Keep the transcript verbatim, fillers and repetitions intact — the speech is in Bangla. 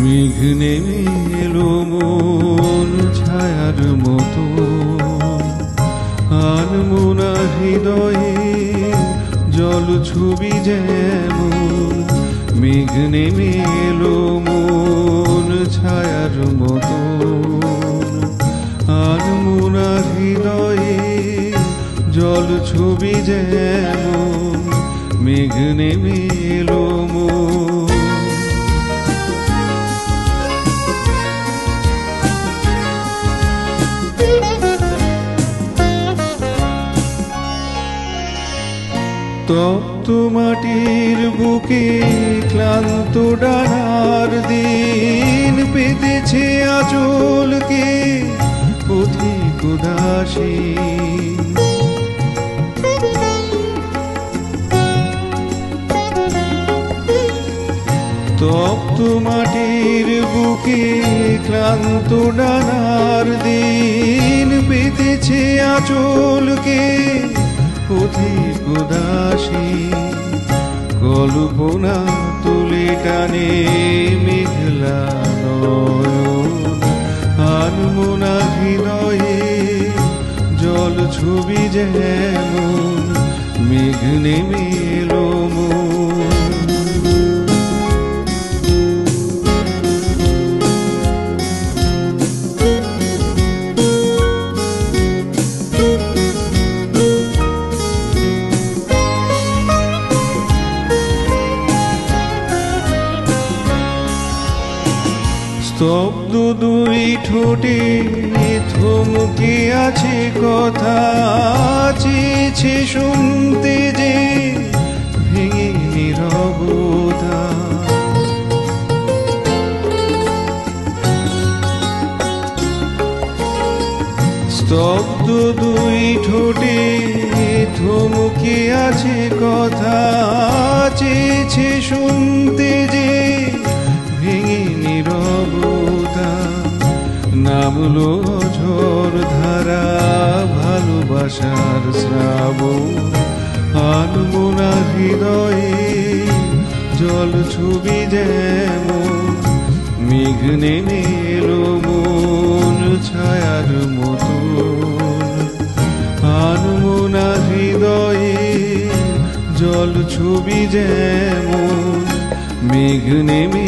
মেঘ নেমে এলো মন ছায়ার মতো, আনমনা হৃদয়ে জল ছবি যেমন। মেঘ নেমে এলো মন ছায়ার মতো, আনমনা হৃদয়ে জল ছবি যেমন। মেঘ নেমে এলো মন। তপ্ত মাটির বুকে ক্লান্ত ডানার দিন পেতেছে আঁচলকে পথিক উদাসীন। তপ্ত মাটির বুকে ক্লান্ত ডানার দিন পেতেছে আঁচলকে পথিক উদাসীন। কল্পনা তুলে টানে মেঘলা নয়ন, আনমনা হৃদয়ে জল ছবি যেমন। মেঘ নেমে এলো মন। স্তব্ধ দুই ঠোঁটে থমকে আছে কথা, চেয়েছে শুনতে যে ভেঙে নীরবতা। স্তব্ধ দুই ঠোঁটে থমকে আছে কথা, চেয়েছে শুনতে যে ভেঙে নীরবতা। নামলো ঝড় ধারা ভালোবাসার শ্রাবণ, আনমনা হৃদয়ে জল ছবি যেমন। মেঘ নেমে এলো মন ছায়ার মতো, আনমনা হৃদয়ে জল ছবি যেমন। মেঘ নেমে